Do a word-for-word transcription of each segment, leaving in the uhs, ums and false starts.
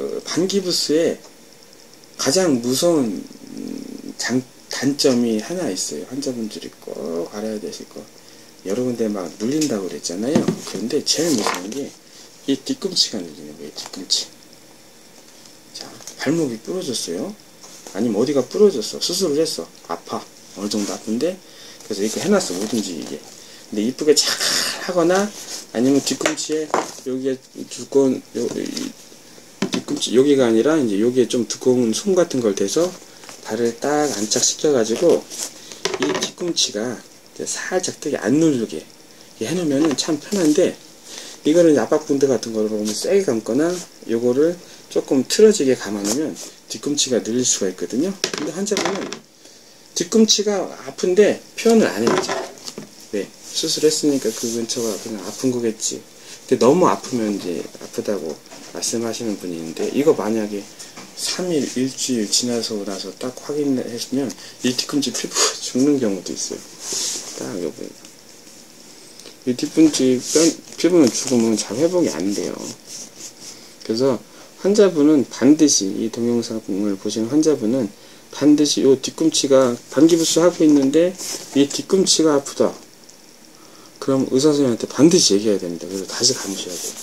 반기부스의 가장 무서운 장, 단점이 하나 있어요. 환자분들이 꼭 알아야 되실 거. 여러 군데 막 눌린다고 그랬잖아요. 그런데 제일 무서운 게 이 뒤꿈치가 눌리는 거예요. 뒤꿈치. 자, 발목이 부러졌어요. 아니면 어디가 부러졌어. 수술을 했어. 아파. 어느 정도 아픈데 그래서 이렇게 해놨어. 못 움직이게. 근데 이쁘게 잘 하거나 아니면 뒤꿈치에 여기에 두꺼운 요, 뒤꿈치 여기가 아니라 이제 여기에 좀 두꺼운 솜 같은 걸 대서 발을 딱 안착시켜 가지고 이 뒤꿈치가 살짝 되게 안 누르게 해놓으면은 참 편한데, 이거는 압박분대 같은 거로 보면 세게 감거나 요거를 조금 틀어지게 감아놓으면 뒤꿈치가 늘릴 수가 있거든요. 근데 환자분은 뒤꿈치가 아픈데 표현을 안 해야죠. 네, 수술했으니까 그 근처가 그냥 아픈 거겠지. 근데 너무 아프면 이제 아프다고 말씀하시는 분이 있는데, 이거 만약에 삼 일, 일주일 지나서 나서 딱 확인했으면 이 뒤꿈치 피부가 죽는 경우도 있어요. 딱 여기 이 뒤꿈치 뼈, 피부는 죽으면 잘 회복이 안 돼요. 그래서 환자분은 반드시, 이 동영상을 보시는 환자분은 반드시 이 뒤꿈치가 반기부스 하고 있는데 이 뒤꿈치가 아프다, 그럼 의사 선생님한테 반드시 얘기해야 됩니다. 그래서 다시 감으셔야 돼요.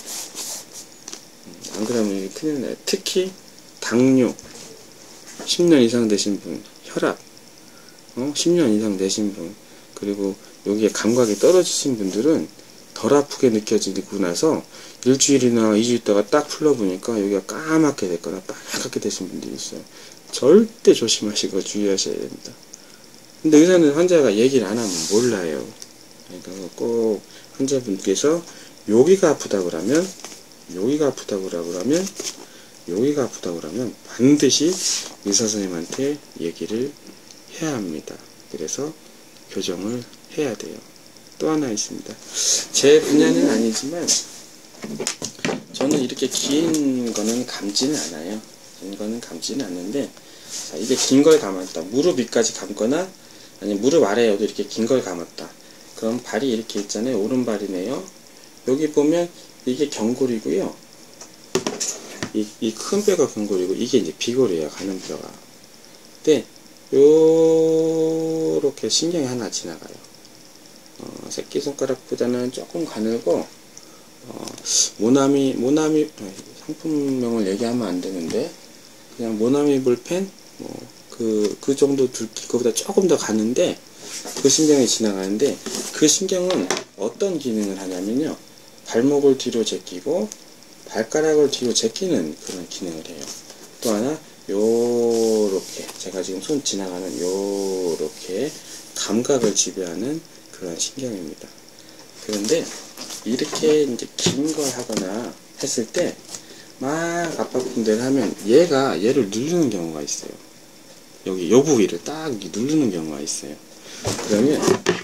안 그러면 큰일 나요. 특히 당뇨 십 년 이상 되신 분, 혈압 어? 십 년 이상 되신 분, 그리고 여기에 감각이 떨어지신 분들은 덜 아프게 느껴지고 나서 일주일이나 이 주 있다가 딱 풀러보니까 여기가 까맣게 됐거나 빨갛게 되신 분들이 있어요. 절대 조심하시고 주의하셔야 됩니다. 근데 의사는 환자가 얘기를 안 하면 몰라요. 그러니까 꼭 환자분께서 여기가 아프다고 그러면 여기가 아프다고 그러면 여기가 아프다고 그러면 반드시 의사 선생님한테 얘기를 해야 합니다. 그래서 교정을 해야 돼요. 또 하나 있습니다. 제 분야는 아니지만 저는 이렇게 긴 거는 감지는 않아요. 긴 거는 감지는 않는데, 자, 이게 긴 걸 감았다. 무릎 위까지 감거나 아니면 무릎 아래에도 이렇게 긴 걸 감았다. 그럼 발이 이렇게 있잖아요. 오른발이네요. 여기 보면 이게 경골이고요. 이, 이 큰 뼈가 경골이고 이게 이제 비골이에요. 가는 뼈가. 근데 요렇게 신경이 하나 지나가요. 어, 새끼손가락보다는 조금 가늘고, 어, 모나미, 모나미, 상품명을 얘기하면 안 되는데, 그냥 모나미 볼펜, 뭐, 그, 그 정도 굵기, 그보다 조금 더 가는데, 그 신경이 지나가는데, 그 신경은 어떤 기능을 하냐면요. 발목을 뒤로 제끼고, 발가락을 뒤로 제끼는 그런 기능을 해요. 또 하나, 요렇게, 제가 지금 손 지나가는 요렇게 감각을 지배하는 그런 신경입니다. 그런데 이렇게 이제 긴 걸 하거나 했을 때 막 압박분대를 하면 얘가 얘를 누르는 경우가 있어요. 여기 요 부위를 딱 누르는 경우가 있어요. 그러면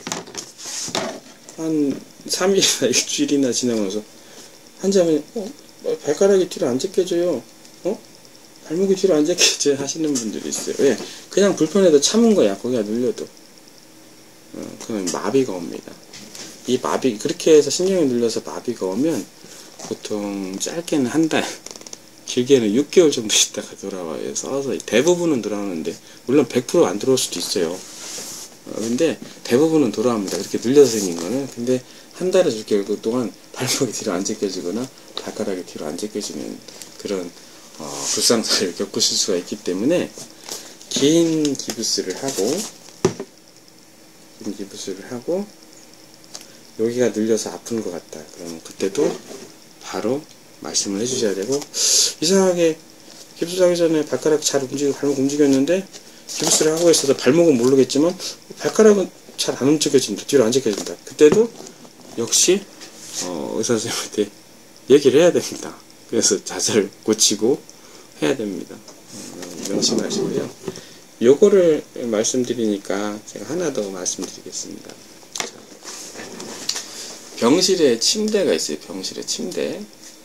한 삼 일이나 일주일이나 지나고 나서 환자분이 어? 발가락이 뒤로 안 제껴져요. 어? 발목이 뒤로 안 제껴져요 하시는 분들이 있어요. 왜? 그냥 불편해도 참은 거야. 거기가 눌려도. 어, 그건 마비가 옵니다. 이 마비, 그렇게 해서 신경이 눌려서 마비가 오면 보통 짧게는 한 달, 길게는 육 개월 정도 있다가 돌아와요. 써서 대부분은 돌아오는데, 물론 백 퍼센트 안 들어올 수도 있어요. 어, 근데 대부분은 돌아옵니다. 그렇게 눌려서 생긴 거는. 근데 한 달에서 육 개월 동안 발목이 뒤로 안 제껴지거나 발가락이 뒤로 안 제껴지는 그런 어, 불상사를 겪으실 수가 있기 때문에 긴 기부스를 하고 긴 기부스를 하고 여기가 눌려서 아픈 것 같다. 그러면 그때도 바로 말씀을 해주셔야 되고, 이상하게 기부스하기 전에 발가락 잘 움직이고 발목 움직였는데 기부스를 하고 있어서 발목은 모르겠지만 발가락은 잘 안 움직여진다. 뒤로 안 제껴진다. 그때도 역시 어, 의사 선생님한테 얘기를 해야 됩니다. 그래서 자세를 고치고 해야 됩니다. 어, 명심하시고요. 요거를 말씀드리니까 제가 하나 더 말씀드리겠습니다. 자, 병실에 침대가 있어요. 병실에 침대.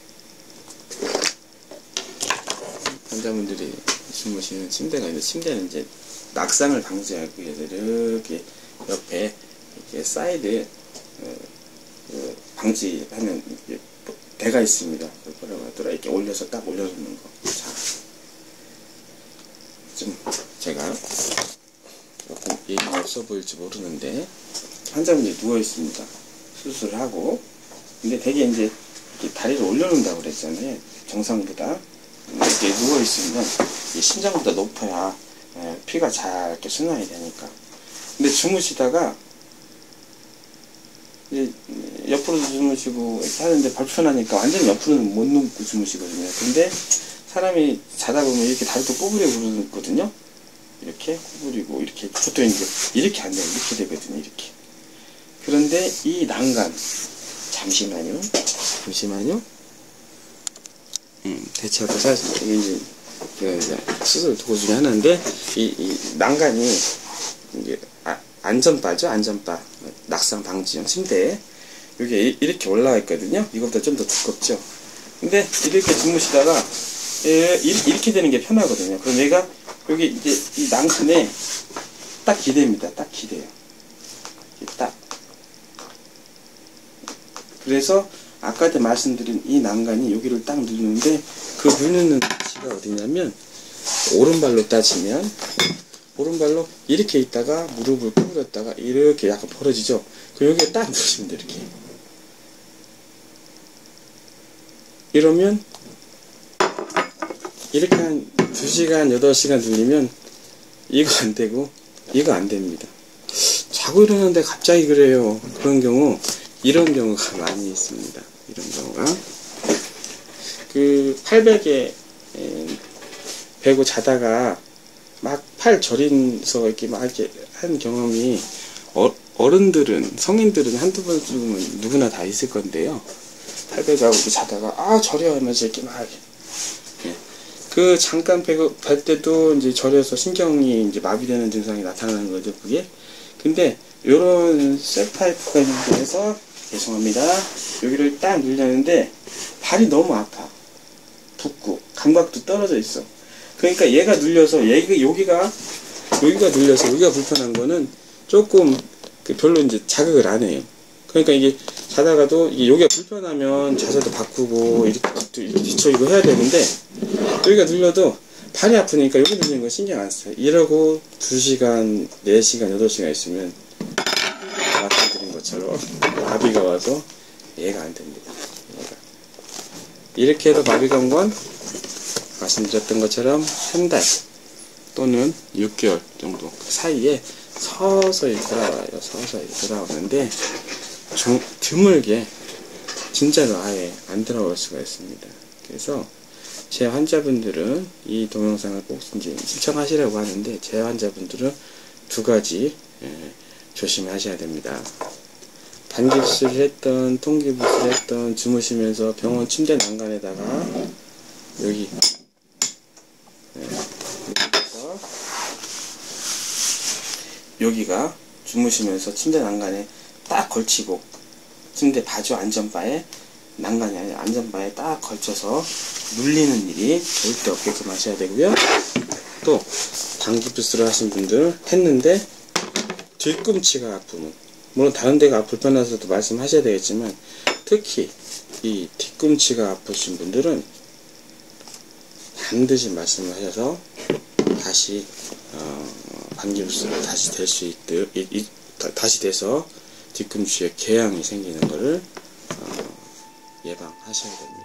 환자분들이 주무시는 침대가 있는데, 침대는 이제 낙상을 방지하기 위해서 이렇게 옆에 이렇게 사이드 어, 어, 방지하는 대가 있습니다. 뭐라고 하더라, 이렇게 올려서 딱 올려주는 거. 자, 얘기가 없어 보일지 모르는데 환자분이 누워 있습니다. 수술을 하고. 근데 되게 이제 이렇게 다리를 올려놓는다고 그랬잖아요. 정상보다 이렇게 누워 있으면 심장보다 높아야 피가 잘 이렇게 순환이 되니까. 근데 주무시다가 이제 옆으로 주무시고 이렇게 하는데 불편하니까 완전히 옆으로는 못 눕고 주무시거든요. 근데 사람이 자다 보면 이렇게 다리도 꼬부리고 그러거든요. 이렇게 꼬부리고 이렇게 보통 이제 이렇게 안 돼요. 이렇게 되거든요. 이렇게. 그런데 이 난간, 잠시만요. 잠시만요. 음, 대체하고 사실 이게 이제 그 수술 도구 중에 하나인데 이, 이 난간이 이제 아, 안전바죠. 안전바. 낙상 방지용 침대에 여기 이렇게 올라와 있거든요. 이것보다 좀 더 두껍죠. 근데 이렇게 주무시다가 예, 이렇게 되는 게 편하거든요. 그럼 얘가 여기 이제 이 난간에 딱 기대입니다. 딱 기대요. 딱. 그래서 아까 말씀드린 이 난간이 여기를 딱 누르는데 그 누르는 위치가 어디냐면 오른발로 따지면 오른발로 이렇게 있다가 무릎을 구부렸다가 이렇게 약간 벌어지죠. 그럼 여기에 딱 누르시면 돼요. 이렇게. 이러면 이렇게 한 두 시간, 여덟 시간 눌리면 이거 안 되고 이거 안 됩니다. 자고 일어났는데 갑자기 그래요. 그런 경우 이런 경우가 많이 있습니다. 이런 경우가 그 팔베개 베고 자다가 막 팔 저린서 이렇게 막 이렇게 한 경험이 어, 어른들은 성인들은 한두 번 정도는 누구나 다 있을 건데요. 팔베개하고 이렇게 자다가 아 저려 하면서 이렇게 막 예. 그 잠깐 베고 발 때도 이제 저려서 신경이 이제 마비되는 증상이 나타나는 거죠. 그게 근데 요런 쇠파이프가 있는데서 죄송합니다. 여기를 딱 눌렸는데 발이 너무 아파. 붓고 감각도 떨어져 있어. 그러니까 얘가 눌려서 얘가 여기가 여기가 눌려서 여기가 불편한 거는 조금 그 별로 이제 자극을 안 해요. 그러니까 이게 자다가도 이게 여기가 불편하면 자세도 바꾸고 이렇게 이렇게 뒤쳐 이거 해야 되는데 여기가 눌려도 발이 아프니까 여기 눌리는 거 신경 안 써요. 이러고 두 시간, 네 시간, 여덟 시간 있으면 말씀드린 것처럼 마비가 와서 얘가 안 됩니다. 얘가. 이렇게 해도 마비가 온 건 말씀드렸던 것처럼 한 달 또는 육 개월 정도 그 사이에 서서히 돌아와요. 서서히 돌아오는데 좀 드물게 진짜로 아예 안 들어올 수가 있습니다. 그래서 제 환자분들은 이 동영상을 꼭 이제 시청하시려고 하는데 제 환자분들은 두 가지 예, 조심하셔야 됩니다. 반깁스를 했던 통깁스를 했던 주무시면서 병원 침대 난간에다가 여기 예, 여기서 여기가 주무시면서 침대 난간에 딱 걸치고 침대 바죠 안전바에 난간이 아니라 안전바에 딱 걸쳐서 눌리는 일이 절대 없게끔 하셔야 되고요. 또 반깁스를 하신 분들 했는데 뒤꿈치가 아프면 물론 다른 데가 불편해서도 말씀하셔야 되겠지만 특히 이 뒤꿈치가 아프신 분들은 반드시 말씀을 하셔서 다시 어, 반깁스를 다시 될 수 있도록 이, 이, 다시 돼서 뒤꿈치에 궤양이 생기는 것을 어, 예방하셔야 됩니다.